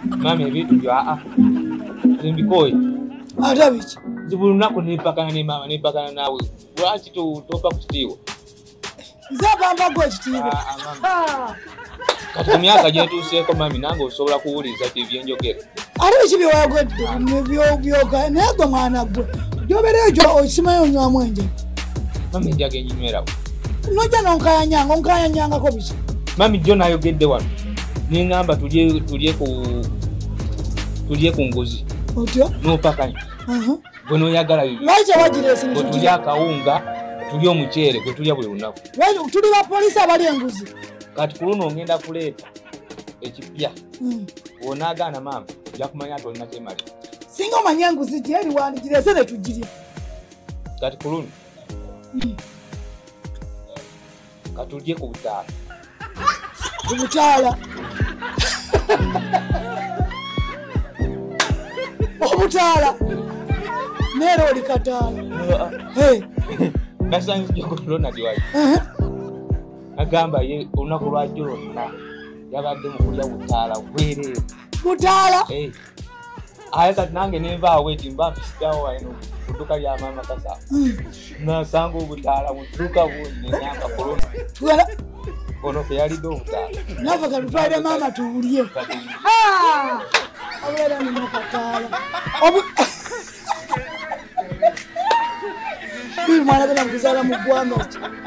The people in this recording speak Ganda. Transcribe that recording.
Mami ebintu bya zimbikoye. Ate biki? Zibulu nako nipakana ne mama nipakana nawe. Lwaki topa kukitiwa? Nze bamba gwe kitiibwa. Kati ku myaka gye tuuseeko mami nange osobola kuwuliza byenjogera. Ate biki bye wayogedde byoga naye gwe mwana gwe. Gyobera egyo osimayo onywa mwenje. Mami enjaga enyinywerawo. Nojja nonkayanyangako biki? Mami jjo nayogedde wano. Ningamba tulye ku ngozi. Otyo? N'opakanya. Gwe n'oyagala bibi. Lwaki wagireese ne gwe tulya akawunga, tulya omuceere, gwe tulya buli lunaku. Tuli bapoliisi abali enguzi. Kati ku luno ngenda kuleeta ekipya. Bw'onaagaana maama, ojja kumanya nti olina kyemali. Singa omanye enguzi gye eri wandigireese ne tugirya. Kati ku luno katulye ku butaala. Ku butaala? Obutaala? Neera oli kataala. Nasanze Ronald wali. Agamba ye olunaku lwajjo lwonna yabadde mu kulya butaala bwereere. Butaala? Aye kati nange nenvaawo eti mba mpisitawo wano ku dduka lya maama Kasa. Nasanga obutaala mu dduka bungi nenyamba kulona. Ono ke yalidde obutaala. Nava katutwalire maama tuwulye. Abeera nina kataala. Mwana gena mukuzaala mu ggwanga ki?